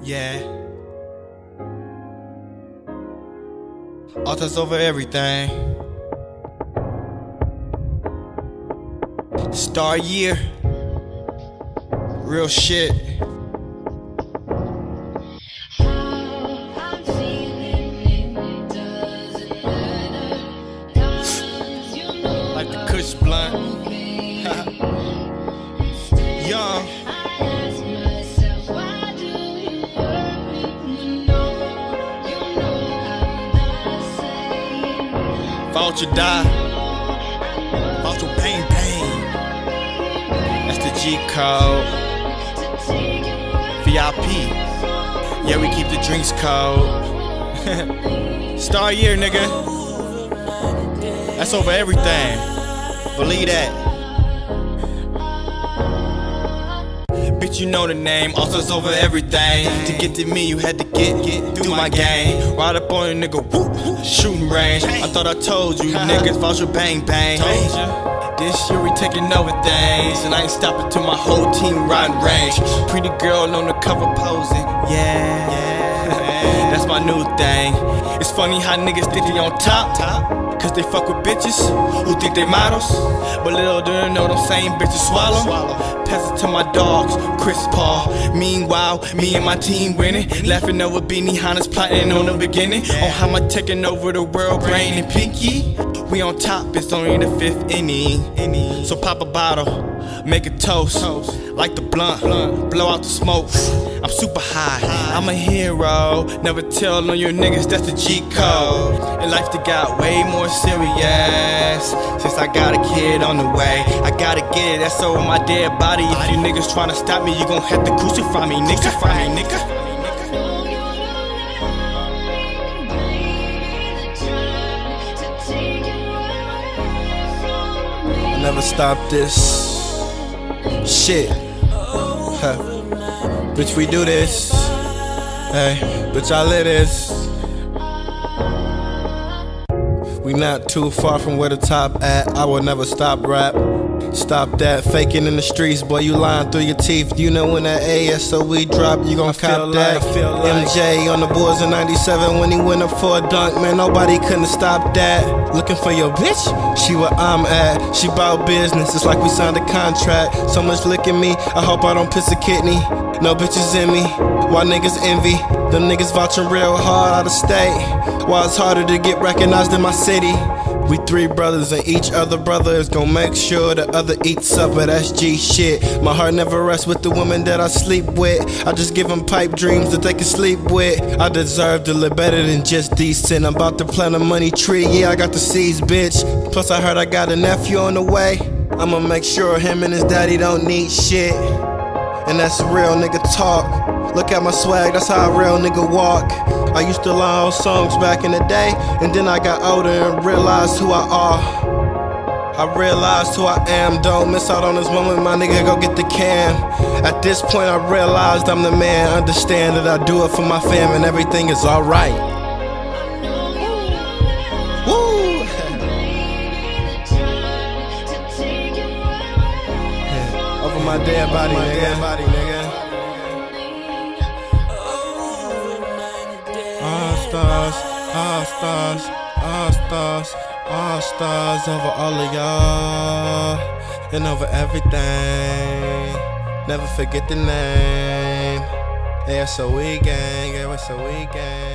Yeah. Allstars over everything. Star year. Real shit. Like the Kush blunt. Young. Voucher die. Voucher bang bang. That's the G code. VIP. Yeah, we keep the drinks cold. Star year, nigga. That's over everything. Believe that. Bitch, you know the name. Allstars over everything. To get to me, you had to get through my game. Ride up on a nigga, whoop, shooting range. I thought I told you, niggas, voucher bang bang. This year we taking over things, and I ain't stopping till my whole team riding range. Pretty girl on the cover posing, yeah. That's my new thing. It's funny how niggas think they on top, cause they fuck with bitches who think they models. But little do they know them same bitches swallow. Pass it to my dogs, Chris Paul. Meanwhile, me and my team winning. Laughing over Beanie Honest plotting on the beginning. On how I'm taking over the world, brain and pinky. We on top, it's only the 5th inning. So pop a bottle, make a toast. Like the blunt, blow out the smoke. I'm super high, I'm a hero. Never tell on your niggas, that's the G code. And life they got way more serious since I got a kid on the way. I gotta get it, that's over my dead body. If you niggas tryna stop me, you gon' have to crucify me, nigga. Never stop this shit. Huh. Bitch, we do this. Hey, bitch, I live this. We not too far from where the top at. I will never stop rap. Stop that faking in the streets, boy, you lying through your teeth. You know when that ASOE drop, you gon' cop that. MJ on the boards in 97 when he went up for a dunk, man, nobody couldn't stop that. Looking for your bitch? She where I'm at. She bout business, it's like we signed a contract. So much lick in me, I hope I don't piss a kidney. No bitches in me, why niggas envy? Them niggas vouching real hard out of state. Why it's harder to get recognized in my city. We 3 brothers and each other brother is gon' make sure the other eats supper, that's G shit. My heart never rests with the woman that I sleep with. I just give them pipe dreams that they can sleep with. I deserve to live better than just decent. I'm about to plant a money tree, yeah, I got the seeds, bitch. Plus I heard I got a nephew on the way. I'ma make sure him and his daddy don't need shit. And that's real nigga talk. Look at my swag, that's how a real nigga walk. I used to learn old songs back in the day, and then I got older and realized who I are. I realized who I am, don't miss out on this moment, my nigga, go get the cam. At this point I realized I'm the man, understand that I do it for my fam and everything is alright. Woo! Over my dead body, nigga. Allstars, Allstars, Allstars, Allstars over all of y'all and over everything. Never forget the name. ASOE gang, ASOE gang.